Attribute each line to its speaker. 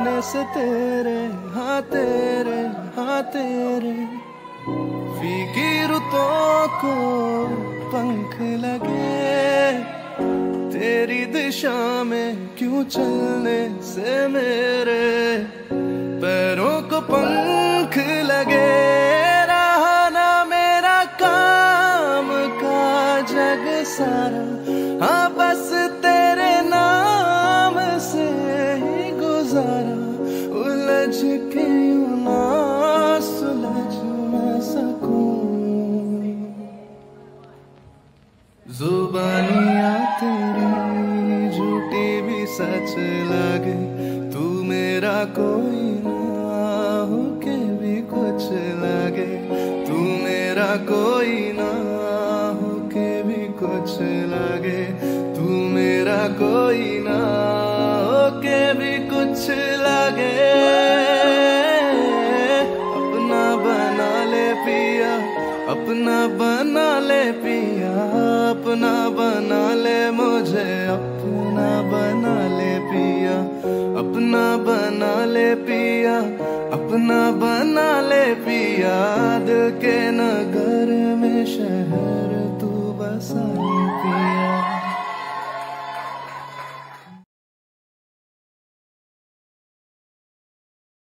Speaker 1: चलने से तेरे, हाँ तेरे, हाँ तेरे फीकी रुतों को पंख लगे, तेरी दिशा में क्यों चलने से मेरे पैरों को पंख लगे। रहा ना मेरा काम का जग सारा, हाँ बस तेरे नाम से ही गुजारा। उलझ के यूं ना सुलझ न सकूं, जुबानियाँ तेरी झूठी भी सच लगे। तू मेरा कोई ना हो के भी कुछ लगे, तू मेरा कोई ना हो के भी कुछ लगे, तू मेरा कोई ना हो के भी कुछ लगे। अपना बना ले पिया, अपना बना ले पिया, अपना बना ले मुझे, अपना बना ले पिया, अपना बना ले पिया, अपना बना ले पिया। दिल के नगर में शहर